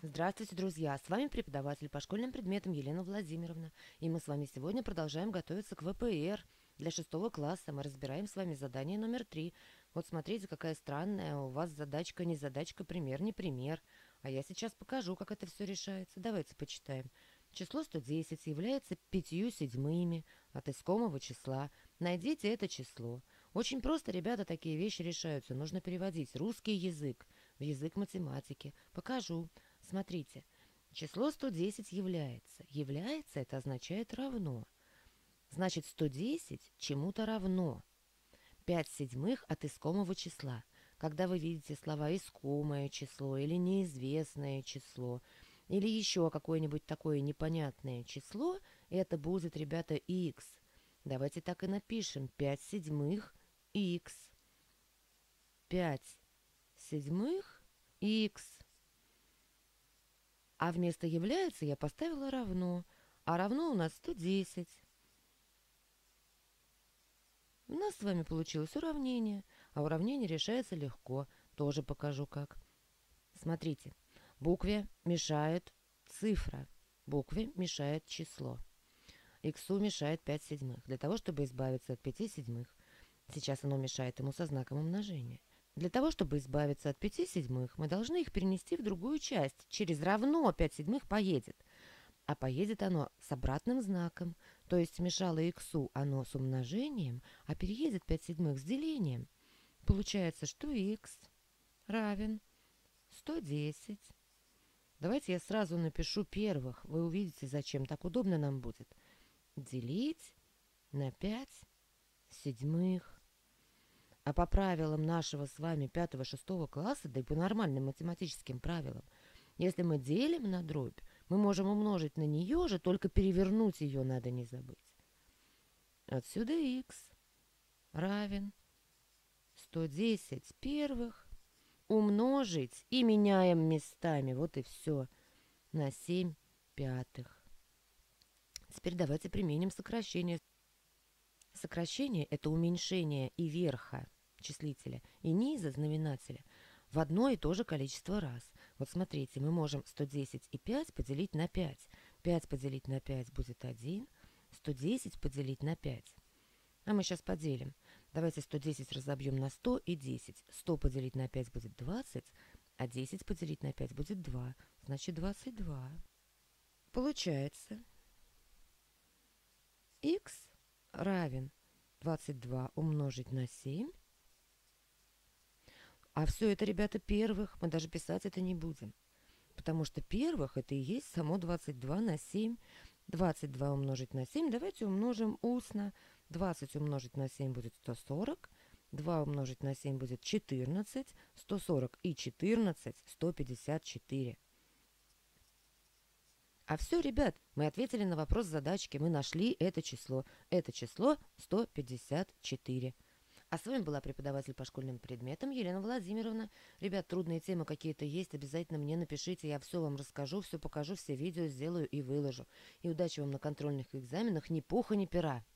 Здравствуйте, друзья! С вами преподаватель по школьным предметам Елена Владимировна. И мы с вами сегодня продолжаем готовиться к ВПР. Для 6 класса мы разбираем с вами задание номер 3. Вот смотрите, какая странная у вас задачка, не задачка, пример, не пример. А я сейчас покажу, как это все решается. Давайте почитаем. Число 110 является 5/7 от искомого числа. Найдите это число. Очень просто, ребята, такие вещи решаются. Нужно переводить русский язык в язык математики. Покажу. Смотрите, число 110 является. Является — это означает равно. Значит, 110 чему-то равно. 5/7 от искомого числа. Когда вы видите слова «искомое число» или «неизвестное число», или еще какое-нибудь такое непонятное число, это будет, ребята, x. Давайте так и напишем. 5/7 x. 5/7 x. А вместо «является» я поставила «равно». А равно у нас 110. У нас с вами получилось уравнение. А уравнение решается легко. Тоже покажу как. Смотрите. Букве мешает цифра. Букве мешает число. Иксу мешает 5/7. Для того, чтобы избавиться от 5/7, сейчас оно мешает ему со знаком умножения. Для того, чтобы избавиться от 5/7, мы должны их перенести в другую часть. Через равно 5/7 поедет. А поедет оно с обратным знаком. То есть мешало иксу оно с умножением, а переедет 5/7 с делением. Получается, что х равен 110. Давайте я сразу напишу первых. Вы увидите, зачем так удобно нам будет. Делить на 5/7. А по правилам нашего с вами 5-6 класса, да и по нормальным математическим правилам, если мы делим на дробь, мы можем умножить на нее же, только перевернуть ее надо не забыть. Отсюда х равен 110 первых умножить и меняем местами, вот и все, на 7 пятых. Теперь давайте применим сокращение. Сокращение — это уменьшение и верха числителя, и низа знаменателя в одно и то же количество раз. Вот смотрите, мы можем 110 и 5 поделить на 5. 5 поделить на 5 будет 1, 110 поделить на 5. А мы сейчас поделим. Давайте 110 разобьем на 100 и 10. 100 поделить на 5 будет 20, а 10 поделить на 5 будет 2. Значит, 22. Получается, х равен 22 умножить на 7. А все это, ребята, первых. Мы даже писать это не будем. Потому что первых — это и есть само 22 на 7. 22 умножить на 7. Давайте умножим устно. 20 умножить на 7 будет 140. 2 умножить на 7 будет 14. 140 и 14 – 154. А все, ребят, мы ответили на вопрос задачки. Мы нашли это число. Это число 154. А с вами была преподаватель по школьным предметам Елена Владимировна. Ребят, трудные темы какие-то есть, обязательно мне напишите. Я все вам расскажу, все покажу, все видео сделаю и выложу. И удачи вам на контрольных экзаменах. Ни пуха, ни пера.